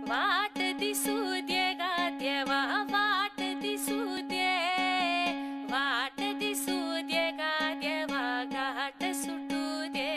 वाट दिसू दे गा देवा, वाट दिसू दे, वाट दिसू दे गा देवा, घाट सुटू दे.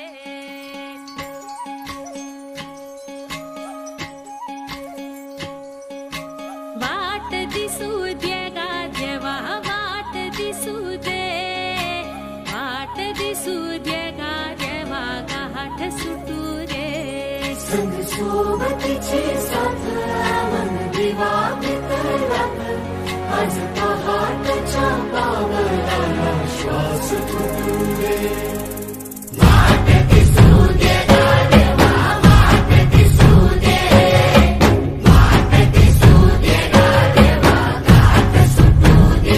वाट दिसू दे गा देवा, वाट दिसू दे, वाट दिसू दे गा देवा, घाट सुटू दे. संग सोबतीची साथ मन दिवा भितरात, आज पहाटच्या पावलाला श्वास फुटू दे. वाट दिसू दे गा देवा, वाट दिसू दे, वाट दिसू दे गा देवा, घाट सुटू दे.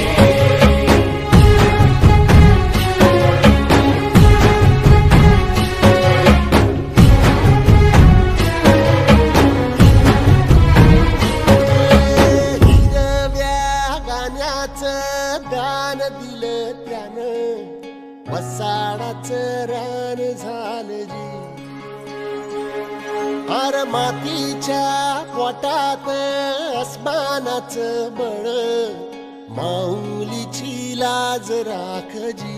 दान दिलं त्यानं, वसाडाचं रान झालं जी. अर मातीच्या पोटात अस्मानाचं बळ, माऊलीची लाज राखजी.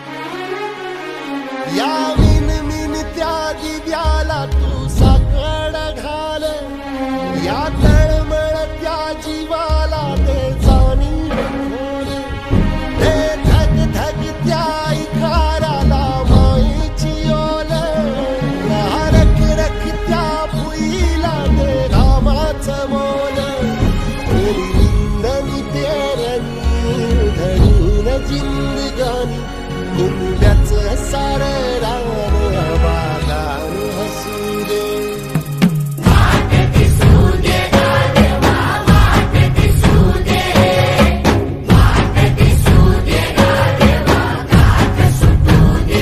या मिन त्या दिव्याला तू साकड घाल, या तळमळ त्या जीवाला ते जाणी खोल. ते धग धग त्या इकाराला माईची ओल, रख रख त्या भुईला ते घामाचं मोल. रिंदनी पेरणी धरून जिंदगानी, कुंब्याचं सारं रान बागान हसू दे. वाट दिसू दे गा देवा, वाट दिसू दे, वाट दिसू दे गा देवा, घाट सुटू दे.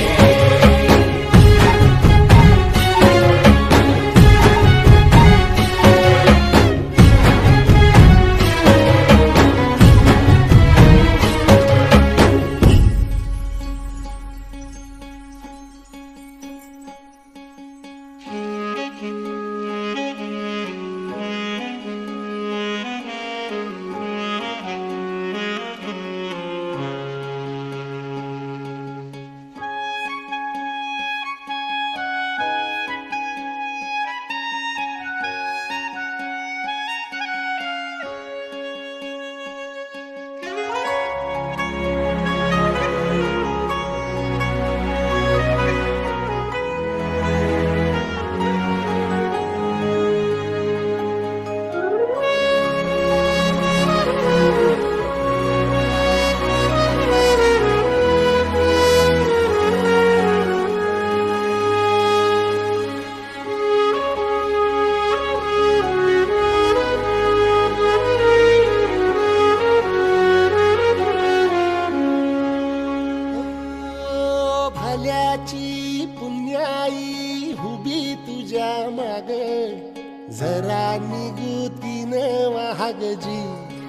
भल्याची पुण्याई हुबी तुझ्या माग, जरा निगुतीन वाहगजी.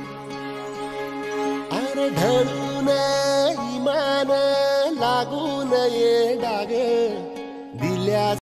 अरे ढळून इमान लागून ये डाग,